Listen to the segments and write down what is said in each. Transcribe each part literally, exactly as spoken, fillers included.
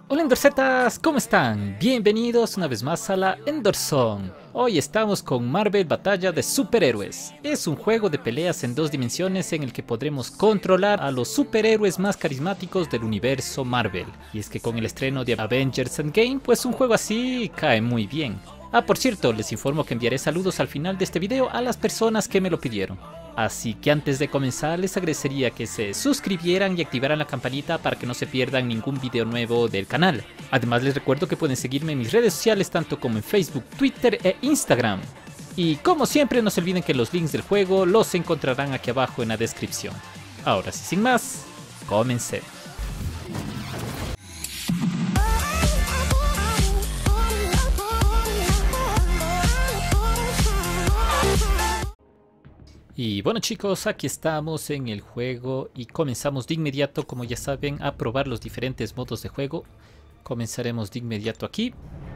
Hola Endorzetas, ¿cómo están? Bienvenidos una vez más a la Endorzone. Hoy estamos con Marvel Batalla de Superhéroes. Es un juego de peleas en dos dimensiones en el que podremos controlar a los superhéroes más carismáticos del universo Marvel. Y es que con el estreno de Avengers Endgame, pues un juego así cae muy bien. Ah, por cierto, les informo que enviaré saludos al final de este video a las personas que me lo pidieron. Así que antes de comenzar les agradecería que se suscribieran y activaran la campanita para que no se pierdan ningún video nuevo del canal. Además les recuerdo que pueden seguirme en mis redes sociales tanto como en Facebook, Twitter e Instagram. Y como siempre no se olviden que los links del juego los encontrarán aquí abajo en la descripción. Ahora sí, sin más, comencemos. Y bueno chicos, aquí estamos en el juego y comenzamos de inmediato, como ya saben, a probar los diferentes modos de juego. Comenzaremos de inmediato aquí.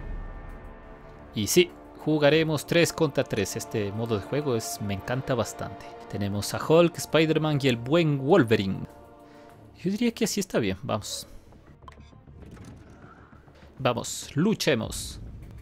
Y sí, jugaremos tres contra tres. Este modo de juego es, me encanta bastante. Tenemos a Hulk, Spider-Man y el buen Wolverine. Yo diría que así está bien, vamos. Vamos, luchemos.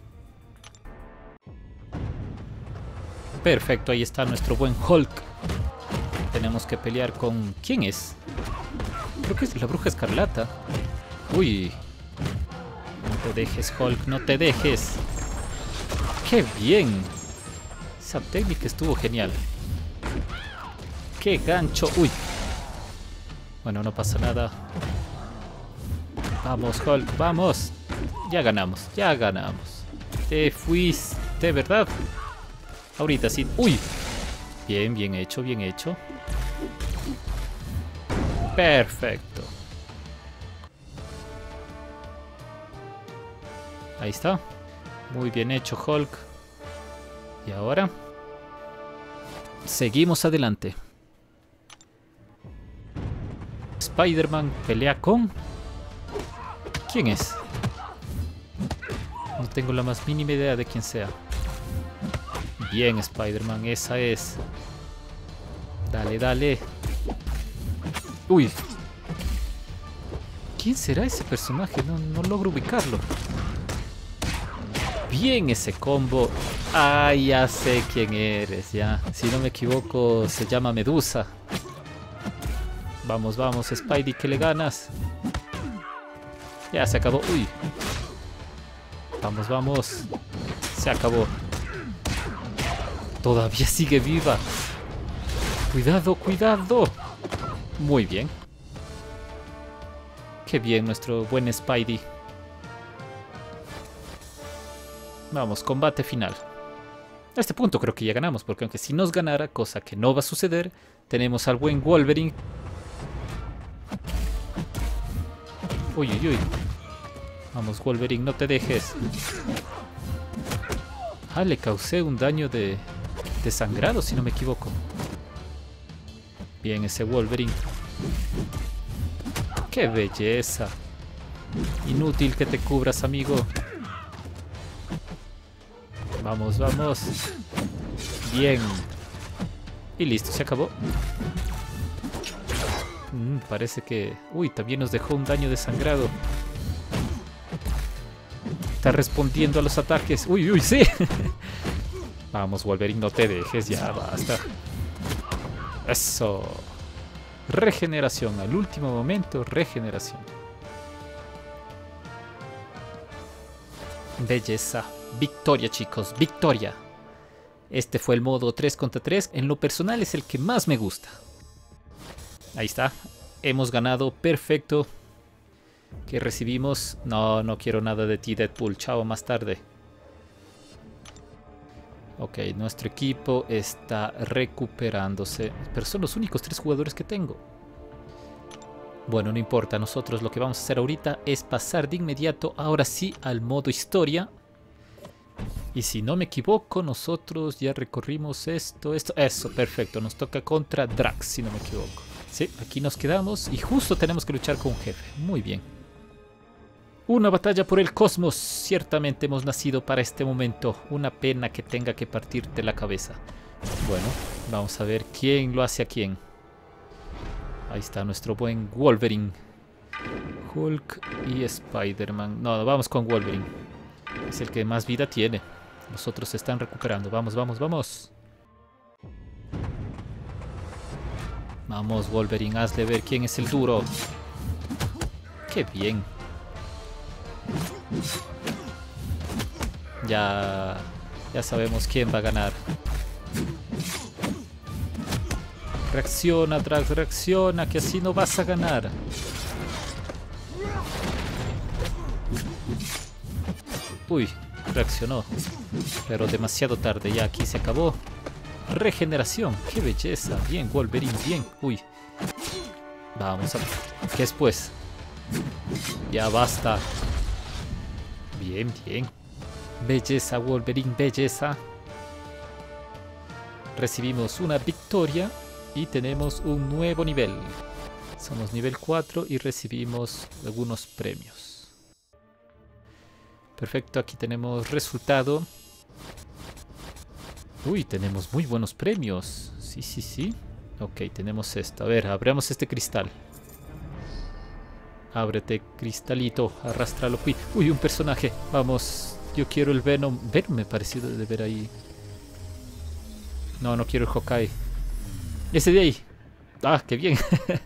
Perfecto, ahí está nuestro buen Hulk. Tenemos que pelear con... ¿Quién es? Creo que es la Bruja Escarlata. Uy. No te dejes, Hulk, no te dejes. ¡Qué bien! Esa técnica estuvo genial. ¡Qué gancho! ¡Uy! Bueno, no pasa nada. Vamos, Hulk, vamos. Ya ganamos, ya ganamos. Te fuiste, ¿verdad? Ahorita sí. ¡Uy! Bien, bien hecho, bien hecho. Perfecto. Ahí está. Muy bien hecho, Hulk. Y ahora seguimos adelante. Spider-Man pelea con... ¿Quién es? No tengo la más mínima idea de quién sea. Bien, Spider-Man, esa es. Dale, dale. Uy. ¿Quién será ese personaje? No, no logro ubicarlo. Bien ese combo. Ah, ya sé quién eres, ya. Si no me equivoco, se llama Medusa. Vamos, vamos, Spidey, que le ganas. Ya se acabó. Uy. Vamos, vamos. Se acabó. Todavía sigue viva. Cuidado, cuidado. Muy bien. Qué bien nuestro buen Spidey. Vamos, combate final. A este punto creo que ya ganamos, porque aunque si nos ganara, cosa que no va a suceder, tenemos al buen Wolverine. Uy, uy, uy. Vamos, Wolverine, no te dejes. Ah, le causé un daño de... desangrado, si no me equivoco. Bien ese Wolverine. ¡Qué belleza! Inútil que te cubras, amigo. Vamos, vamos. Bien. Y listo, se acabó. Mm, parece que... Uy, también nos dejó un daño desangrado. Está respondiendo a los ataques. Uy, uy, sí. Vamos, Wolverine, no te dejes, ya basta. Eso. Regeneración, al último momento, regeneración. Belleza. Victoria, chicos, victoria. Este fue el modo tres contra tres. En lo personal es el que más me gusta. Ahí está. Hemos ganado, perfecto. ¿Qué recibimos? No, no quiero nada de ti, Deadpool. Chao, más tarde. Ok, nuestro equipo está recuperándose. Pero son los únicos tres jugadores que tengo. Bueno, no importa. Nosotros lo que vamos a hacer ahorita es pasar de inmediato, ahora sí, al modo historia. Y si no me equivoco, nosotros ya recorrimos esto, esto. Eso, perfecto. Nos toca contra Drax, si no me equivoco. Sí, aquí nos quedamos y justo tenemos que luchar con un jefe. Muy bien. Una batalla por el cosmos. Ciertamente hemos nacido para este momento. Una pena que tenga que partirte la cabeza. Bueno, vamos a ver quién lo hace a quién. Ahí está nuestro buen Wolverine. Hulk y Spider-Man. No, vamos con Wolverine. Es el que más vida tiene. Los otros se están recuperando. Vamos, vamos, vamos. Vamos, Wolverine, hazle ver quién es el duro. ¡Qué bien! Ya, ya sabemos quién va a ganar. Reacciona, Drax, reacciona, que así no vas a ganar. Uy, reaccionó. Pero demasiado tarde, ya aquí se acabó. Regeneración, qué belleza. Bien, Wolverine, bien. Uy. Vamos a... ¿Qué es pues? Ya basta. Bien, bien. Belleza, Wolverine, belleza. Recibimos una victoria y tenemos un nuevo nivel. Somos nivel cuatro y recibimos algunos premios. Perfecto, aquí tenemos resultado. Uy, tenemos muy buenos premios. Sí, sí, sí. Ok, tenemos esto. A ver, abramos este cristal. Ábrete, cristalito. Arrástralo. Uy, uy, un personaje. Vamos. Yo quiero el Venom. Venom me pareció de ver ahí. No, no quiero el Hawkeye. Ese de ahí. Ah, qué bien.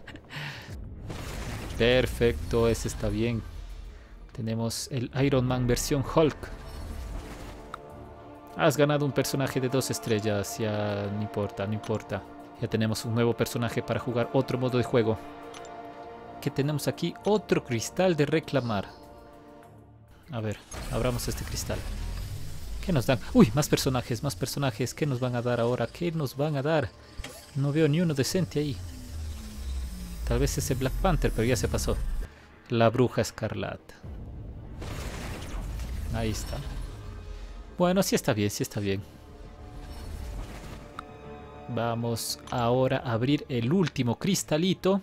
Perfecto, ese está bien. Tenemos el Iron Man versión Hulk. Has ganado un personaje de dos estrellas. Ya no importa, no importa. Ya tenemos un nuevo personaje para jugar otro modo de juego. Que tenemos aquí otro cristal de reclamar. A ver, abramos este cristal. ¿Qué nos dan? Uy, más personajes, más personajes. ¿Qué nos van a dar ahora? ¿Qué nos van a dar? No veo ni uno decente ahí. Tal vez ese Black Panther, pero ya se pasó. La Bruja Escarlata. Ahí está. Bueno, sí está bien, sí está bien. Vamos ahora a abrir el último cristalito.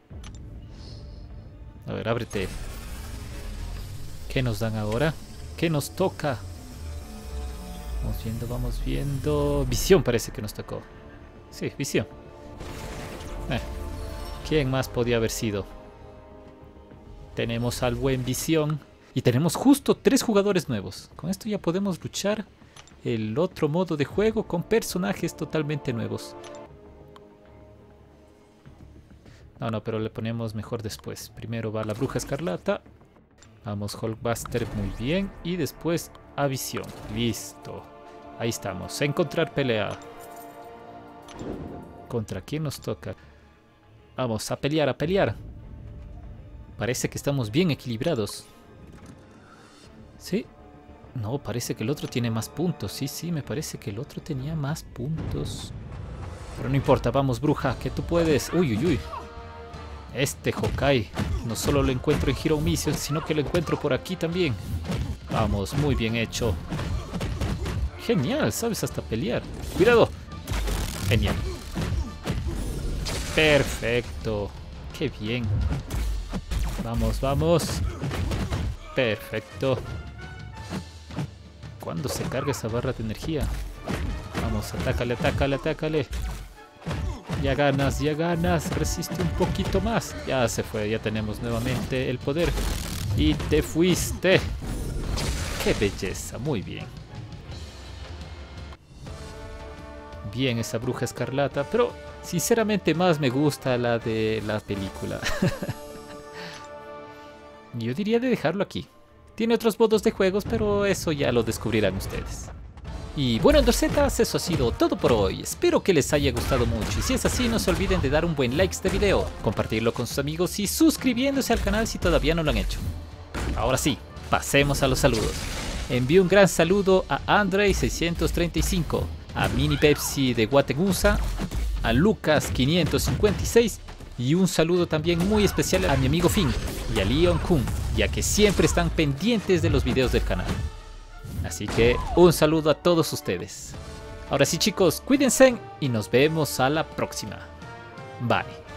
A ver, ábrete. ¿Qué nos dan ahora? ¿Qué nos toca? Vamos viendo, vamos viendo. Visión parece que nos tocó. Sí, visión. Eh, ¿Quién más podía haber sido? Tenemos al buen Visión. Y tenemos justo tres jugadores nuevos. Con esto ya podemos luchar el otro modo de juego con personajes totalmente nuevos. No, no, pero le ponemos mejor después. Primero va la Bruja Escarlata. Vamos, Hulkbuster, muy bien. Y después a Visión. Listo. Ahí estamos. A encontrar pelea. ¿Contra quién nos toca? Vamos, a pelear, a pelear. Parece que estamos bien equilibrados. ¿Sí? No, parece que el otro tiene más puntos. Sí, sí, me parece que el otro tenía más puntos. Pero no importa, vamos, bruja, que tú puedes. Uy, uy, uy. Este Hawkeye no solo lo encuentro en Hero Mission, sino que lo encuentro por aquí también. Vamos, muy bien hecho. Genial, sabes hasta pelear. ¡Cuidado! Genial. Perfecto. Qué bien. Vamos, vamos. Perfecto. ¿Cuándo se carga esa barra de energía? Vamos, atácale, atácale, atácale. Ya ganas, ya ganas. Resiste un poquito más. Ya se fue, ya tenemos nuevamente el poder. Y te fuiste. ¡Qué belleza! Muy bien. Bien esa Bruja Escarlata, pero sinceramente más me gusta la de la película. Yo diría de dejarlo aquí. Tiene otros modos de juegos, pero eso ya lo descubrirán ustedes. Y bueno, Endorcetas, eso ha sido todo por hoy. Espero que les haya gustado mucho y si es así no se olviden de dar un buen like a este video, compartirlo con sus amigos y suscribiéndose al canal si todavía no lo han hecho. Ahora sí, pasemos a los saludos. Envío un gran saludo a Andrei seiscientos treinta y cinco, a Mini Pepsi de Guategusa, a Lucas quinientos cincuenta y seis y un saludo también muy especial a mi amigo Finn y a Leon Kun, ya que siempre están pendientes de los videos del canal. Así que un saludo a todos ustedes. Ahora sí chicos, cuídense y nos vemos a la próxima. Bye.